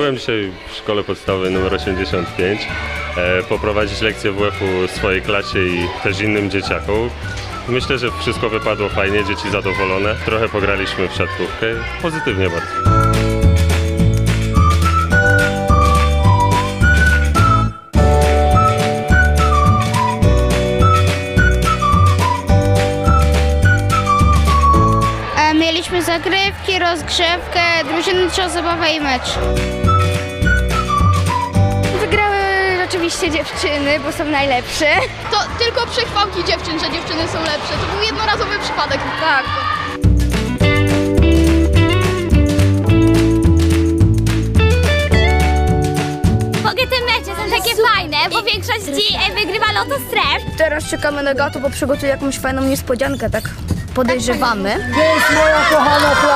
Byłem dzisiaj w szkole podstawowej nr 85 poprowadzić lekcję WF-u swojej klasie i też innym dzieciakom. Myślę, że wszystko wypadło fajnie, dzieci zadowolone. Trochę pograliśmy w siatkówkę, pozytywnie bardzo. Mieliśmy zagrywki, rozgrzewkę, drużynę, trzyosobową i mecz. Wygrały oczywiście dziewczyny, bo są najlepsze. To tylko przechwałki dziewczyn, że dziewczyny są lepsze. To był jednorazowy przypadek. Tak. W ogóle te mecze są takie fajne, bo większość wygrywa Lotos Stref. Teraz czekamy na Gato, bo przygotuje jakąś fajną niespodziankę, tak podejrzewamy. Gdzie jest moja kochana